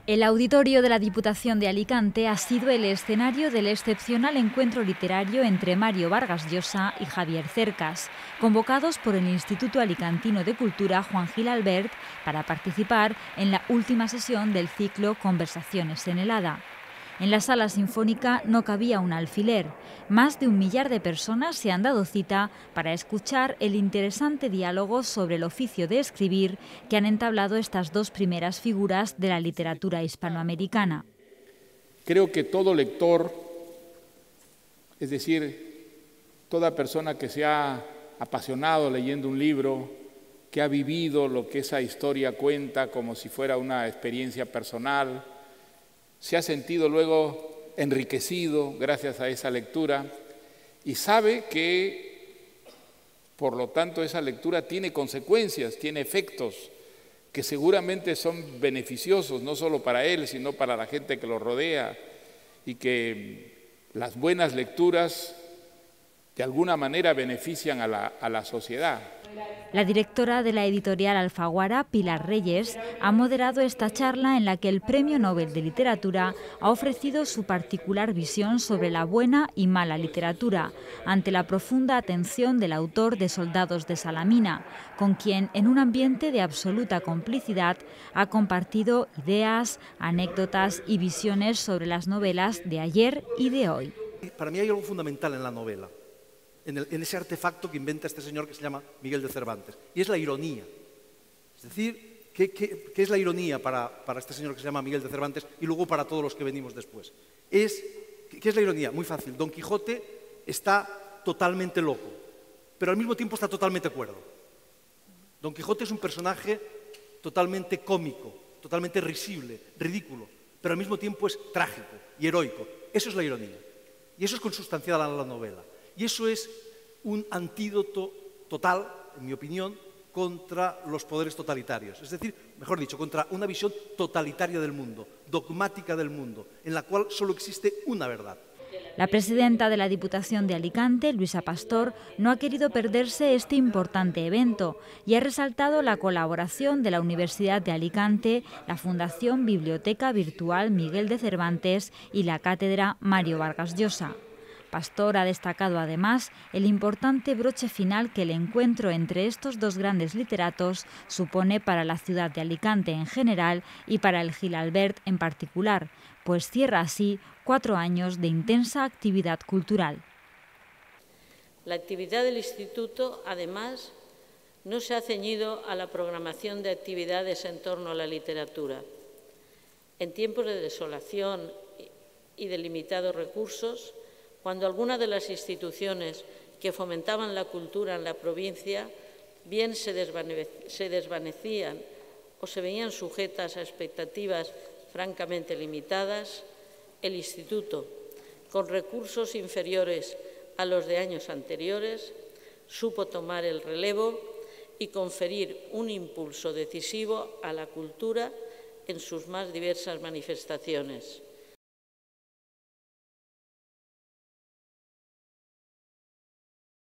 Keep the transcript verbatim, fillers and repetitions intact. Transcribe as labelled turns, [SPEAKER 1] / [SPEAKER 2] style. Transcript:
[SPEAKER 1] El auditorio de la Diputación de Alicante ha sido el escenario del excepcional encuentro literario entre Mario Vargas Llosa y Javier Cercas, convocados por el Instituto Alicantino de Cultura Juan Gil Albert para participar en la última sesión del ciclo Conversaciones en el Hada. En la sala sinfónica no cabía un alfiler. Más de un millar de personas se han dado cita para escuchar el interesante diálogo sobre el oficio de escribir que han entablado estas dos primeras figuras de la literatura hispanoamericana.
[SPEAKER 2] Creo que todo lector, es decir, toda persona que se ha apasionado leyendo un libro, que ha vivido lo que esa historia cuenta como si fuera una experiencia personal, se ha sentido luego enriquecido gracias a esa lectura y sabe que, por lo tanto, esa lectura tiene consecuencias, tiene efectos que seguramente son beneficiosos, no solo para él, sino para la gente que lo rodea, y que las buenas lecturas de alguna manera benefician a la, a la sociedad.
[SPEAKER 1] La directora de la editorial Alfaguara, Pilar Reyes, ha moderado esta charla en la que el Premio Nobel de Literatura ha ofrecido su particular visión sobre la buena y mala literatura, ante la profunda atención del autor de Soldados de Salamina, con quien, en un ambiente de absoluta complicidad, ha compartido ideas, anécdotas y visiones sobre las novelas de ayer y de hoy.
[SPEAKER 3] Para mí hay algo fundamental en la novela. En, el, en ese artefacto que inventa este señor que se llama Miguel de Cervantes, y es la ironía. Es decir, ¿qué, qué, qué es la ironía para, para este señor que se llama Miguel de Cervantes y luego para todos los que venimos después? Es, ¿Qué es la ironía? Muy fácil. Don Quijote está totalmente loco, pero al mismo tiempo está totalmente cuerdo. Don Quijote es un personaje totalmente cómico, totalmente risible, ridículo, pero al mismo tiempo es trágico y heroico. Eso es la ironía. Y eso es consustancial a la novela. Y eso es un antídoto total, en mi opinión, contra los poderes totalitarios. Es decir, mejor dicho, contra una visión totalitaria del mundo, dogmática del mundo, en la cual solo existe una verdad.
[SPEAKER 1] La presidenta de la Diputación de Alicante, Luisa Pastor, no ha querido perderse este importante evento y ha resaltado la colaboración de la Universidad de Alicante, la Fundación Biblioteca Virtual Miguel de Cervantes y la Cátedra Mario Vargas Llosa. Pastor ha destacado además el importante broche final que el encuentro entre estos dos grandes literatos supone para la ciudad de Alicante en general y para el Gil Albert en particular, pues cierra así cuatro años de intensa actividad cultural.
[SPEAKER 4] La actividad del Instituto, además, no se ha ceñido a la programación de actividades en torno a la literatura. En tiempos de desolación y de limitados recursos, cuando algunas de las instituciones que fomentaban la cultura en la provincia bien se, desvane se desvanecían o se veían sujetas a expectativas francamente limitadas, el Instituto, con recursos inferiores a los de años anteriores, supo tomar el relevo y conferir un impulso decisivo a la cultura en sus más diversas manifestaciones.